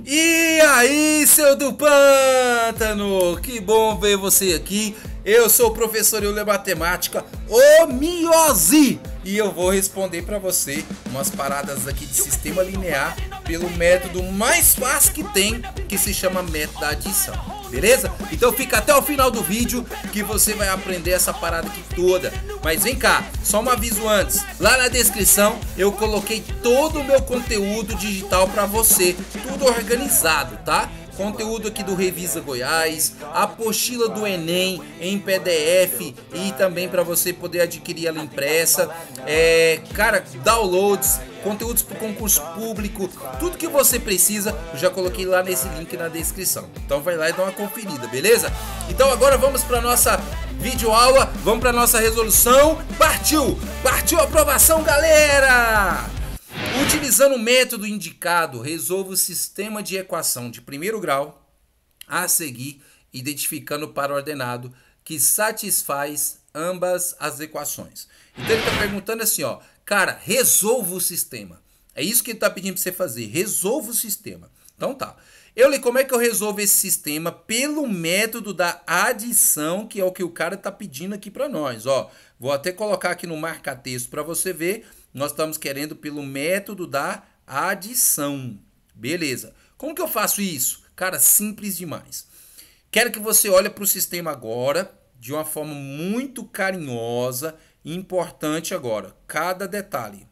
E aí, seu do pântano, que bom ver você aqui. Eu sou o professor Euler Matemática, o Miosi, e eu vou responder para você umas paradas aqui de sistema linear pelo método mais fácil que tem, que se chama método da adição, beleza? Então fica até o final do vídeo que você vai aprender essa parada aqui toda. Mas vem cá, só um aviso antes, lá na descrição eu coloquei todo o meu conteúdo digital para você, tudo organizado, tá? Conteúdo aqui do Revisa Goiás, a apostila do Enem em PDF e também para você poder adquirir ela impressa, cara, downloads, conteúdos para o concurso público, tudo que você precisa, eu já coloquei lá nesse link na descrição. Então vai lá e dá uma conferida, beleza? Então agora vamos para nossa videoaula, vamos para nossa resolução. Partiu! Partiu a aprovação, galera! Utilizando o método indicado, resolva o sistema de equação de primeiro grau a seguir, identificando o par ordenado que satisfaz ambas as equações. Então ele está perguntando assim, ó, cara, resolva o sistema. É isso que ele está pedindo para você fazer, resolva o sistema. Então tá. Como é que eu resolvo esse sistema? Pelo método da adição, que é o que o cara está pedindo aqui para nós. Ó, vou até colocar aqui no marca-texto para você ver. Nós estamos querendo pelo método da adição. Beleza. Como que eu faço isso? Cara, simples demais. Quero que você olhe para o sistema agora de uma forma muito carinhosa e importante agora. Cada detalhe.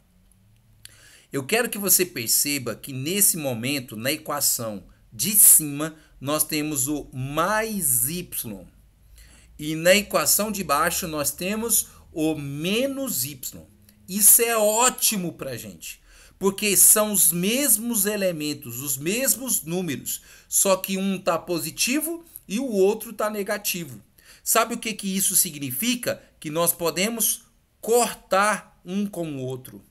Eu quero que você perceba que nesse momento, na equação de cima, nós temos o mais y. E na equação de baixo, nós temos o menos y. Isso é ótimo para a gente, porque são os mesmos elementos, os mesmos números, só que um está positivo e o outro está negativo. Sabe o que isso significa? Que nós podemos cortar um com o outro.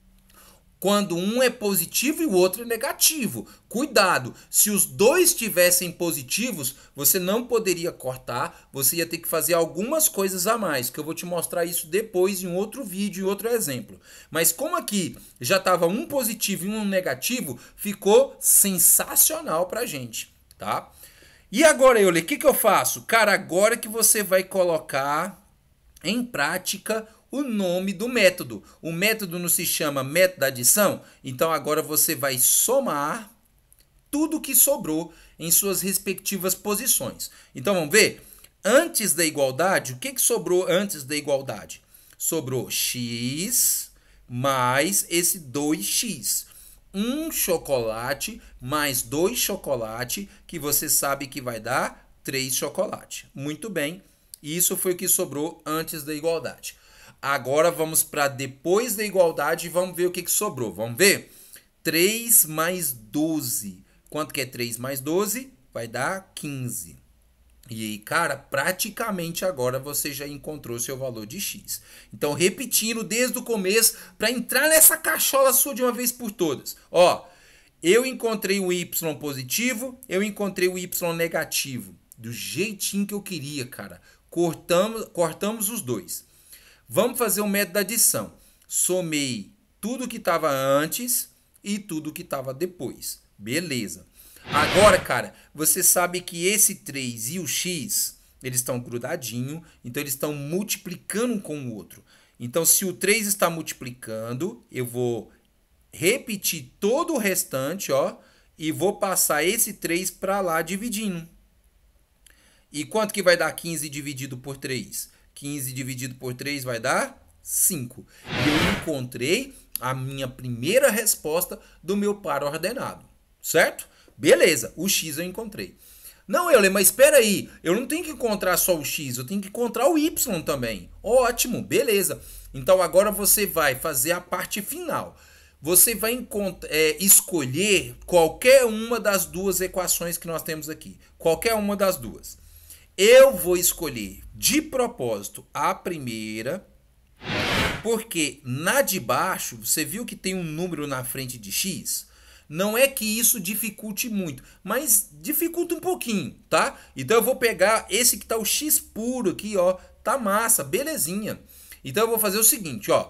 Quando um é positivo e o outro é negativo. Cuidado, se os dois estivessem positivos, você não poderia cortar, você ia ter que fazer algumas coisas a mais, que eu vou te mostrar isso depois em outro vídeo, em outro exemplo. Mas como aqui já estava um positivo e um negativo, ficou sensacional pra gente, tá? E agora, Euler, o que eu faço? Cara, agora que você vai colocar em prática o nome do método. O método não se chama método da adição? Então agora você vai somar tudo que sobrou em suas respectivas posições. Então vamos ver? Antes da igualdade, o que sobrou antes da igualdade? Sobrou x mais esse 2x. Um chocolate mais 2 chocolate, que você sabe que vai dar 3 chocolate. Muito bem, isso foi o que sobrou antes da igualdade. Agora vamos para depois da igualdade e vamos ver o que sobrou. Vamos ver? 3 mais 12. Quanto que é 3 mais 12? Vai dar 15. E aí, cara, praticamente agora você já encontrou seu valor de x. Então, repetindo desde o começo, para entrar nessa cachola sua de uma vez por todas. Ó, eu encontrei o y positivo, eu encontrei o y negativo. Do jeitinho que eu queria, cara. Cortamos os dois. Vamos fazer o método da adição. Somei tudo que estava antes e tudo que estava depois. Beleza. Agora, cara, você sabe que esse 3 e o x, eles estão grudadinhos, então eles estão multiplicando um com o outro. Então, se o 3 está multiplicando, eu vou repetir todo o restante, ó, e vou passar esse 3 para lá dividindo. E quanto que vai dar 15 dividido por 3? 15 dividido por 3 vai dar 5. E eu encontrei a minha primeira resposta do meu par ordenado. Certo? Beleza, o x eu encontrei. Não, Euler, mas espera aí. Eu não tenho que encontrar só o x, eu tenho que encontrar o y também. Ótimo, beleza. Então agora você vai fazer a parte final. Você vai escolher qualquer uma das duas equações que nós temos aqui. Qualquer uma das duas. Eu vou escolher de propósito a primeira, porque na de baixo, você viu que tem um número na frente de x? Não é que isso dificulte muito, mas dificulta um pouquinho, tá? Então eu vou pegar esse que tá o x puro aqui, ó, tá massa, belezinha. Então eu vou fazer o seguinte, ó,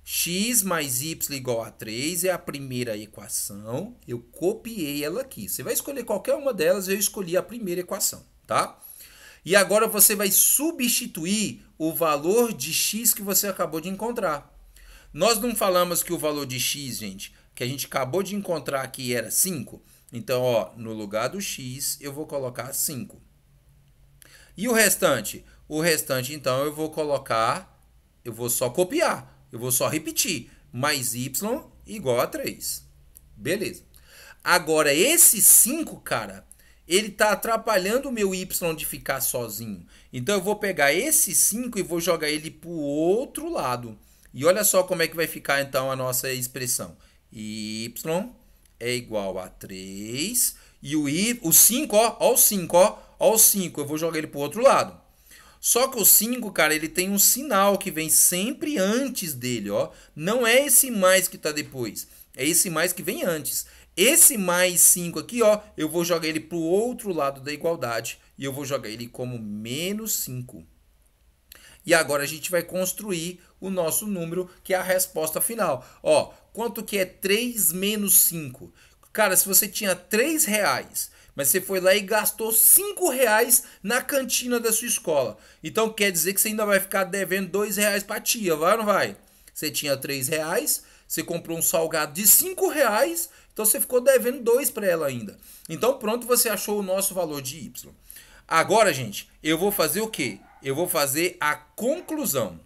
x mais y igual a 3 é a primeira equação. Eu copiei ela aqui. Você vai escolher qualquer uma delas, eu escolhi a primeira equação, tá? E agora você vai substituir o valor de x que você acabou de encontrar. Nós não falamos que o valor de x, gente, que a gente acabou de encontrar aqui era 5? Então, ó, no lugar do x, eu vou colocar 5. E o restante? O restante, então, eu vou colocar, eu vou só copiar, eu vou só repetir, mais y igual a 3. Beleza. Agora, esse 5, cara, ele está atrapalhando o meu y de ficar sozinho. Então, eu vou pegar esse 5 e vou jogar ele para o outro lado. E olha só como é que vai ficar, então, a nossa expressão. Y é igual a 3. E o 5, ó o 5, ó o 5. Eu vou jogar ele para o outro lado. Só que o 5, cara, ele tem um sinal que vem sempre antes dele, ó. Não é esse mais que está depois. É esse mais que vem antes. Esse mais 5 aqui, ó, eu vou jogar ele para o outro lado da igualdade. E eu vou jogar ele como menos 5. E agora a gente vai construir o nosso número, que é a resposta final. Ó, quanto que é 3 menos 5? Cara, se você tinha R$3, mas você foi lá e gastou R$5 na cantina da sua escola. Então quer dizer que você ainda vai ficar devendo R$2 para a tia, vai ou não vai? Você tinha R$3, você comprou um salgado de R$5, então você ficou devendo 2 para ela ainda. Então pronto, você achou o nosso valor de y. Agora, gente, eu vou fazer o quê? Eu vou fazer a conclusão.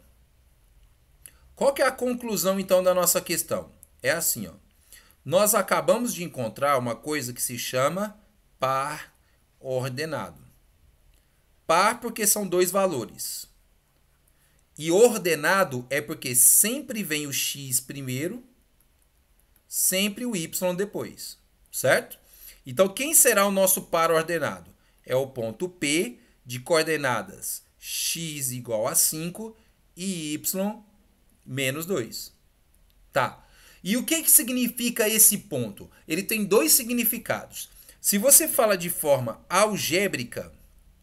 Qual que é a conclusão, então, da nossa questão? É assim, ó. Nós acabamos de encontrar uma coisa que se chama par ordenado. Par porque são dois valores. E ordenado é porque sempre vem o x primeiro, sempre o y depois, certo? Então, quem será o nosso par ordenado? É o ponto P de coordenadas x igual a 5 e y menos 2. Tá. E o que significa esse ponto? Ele tem dois significados. Se você fala de forma algébrica,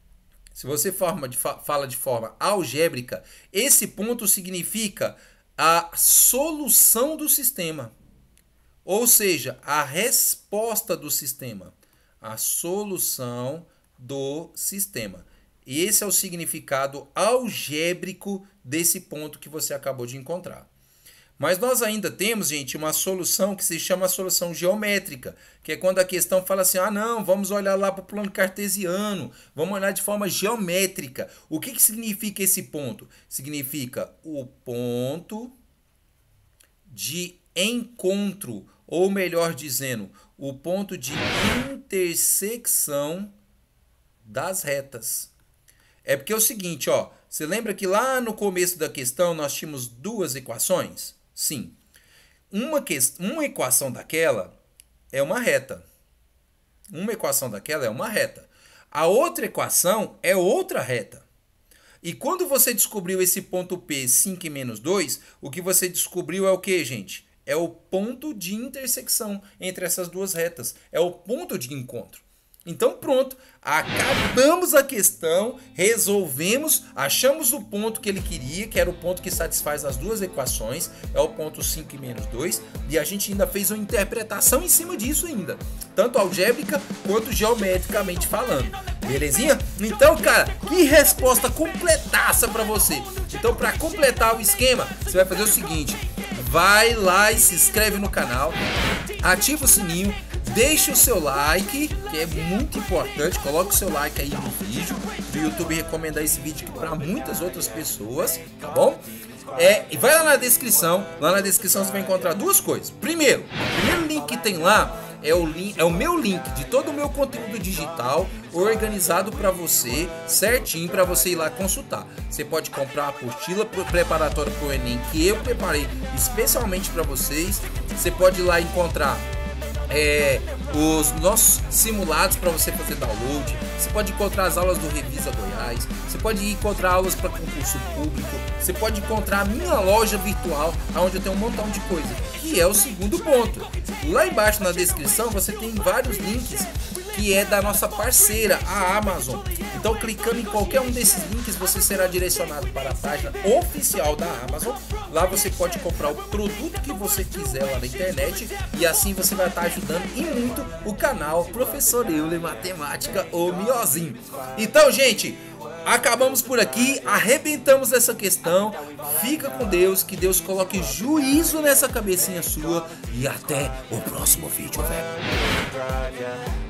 fala de forma algébrica, esse ponto significa a solução do sistema. Ou seja, a resposta do sistema. A solução do sistema. E esse é o significado algébrico desse ponto que você acabou de encontrar. Mas nós ainda temos, gente, uma solução que se chama solução geométrica, que é quando a questão fala assim, ah não, vamos olhar lá para o plano cartesiano, vamos olhar de forma geométrica. O que significa esse ponto? Significa o ponto de encontro, ou melhor dizendo, o ponto de intersecção das retas. É porque é o seguinte, ó, você lembra que lá no começo da questão nós tínhamos duas equações? Sim. Uma equação daquela é uma reta. Uma equação daquela é uma reta. A outra equação é outra reta. E quando você descobriu esse ponto P, 5 e menos 2, o que você descobriu é o que, gente? É o ponto de intersecção entre essas duas retas. É o ponto de encontro. Então pronto, acabamos a questão, resolvemos, achamos o ponto que ele queria, que era o ponto que satisfaz as duas equações, é o ponto 5 e menos 2, e a gente ainda fez uma interpretação em cima disso ainda, tanto algébrica quanto geometricamente falando, belezinha? Então, cara, que resposta completaça para você. Então, para completar o esquema, você vai fazer o seguinte, vai lá e se inscreve no canal, ativa o sininho, deixe o seu like, que é muito importante, coloque o seu like aí no vídeo, do YouTube recomendar esse vídeo para muitas outras pessoas, tá bom? E vai lá na descrição você vai encontrar duas coisas. Primeiro, o primeiro link que tem lá é o meu link de todo o meu conteúdo digital organizado para você, certinho, para você ir lá consultar. Você pode comprar a apostila preparatória para o Enem, que eu preparei especialmente para vocês. Você pode ir lá encontrar os nossos simulados para você fazer download. Você pode encontrar as aulas do Revisa Goiás. Você pode encontrar aulas para concurso público. Você pode encontrar a minha loja virtual, onde eu tenho um montão de coisa, que é o segundo ponto. Lá embaixo na descrição você tem vários links que é da nossa parceira, a Amazon. Então, clicando em qualquer um desses links, você será direcionado para a página oficial da Amazon. Lá você pode comprar o produto que você quiser lá na internet e assim você vai estar ajudando e muito o canal Professor Euler Matemática, o Miozinho. Então, gente, acabamos por aqui, arrebentamos essa questão. Fica com Deus, que Deus coloque juízo nessa cabecinha sua e até o próximo vídeo, velho.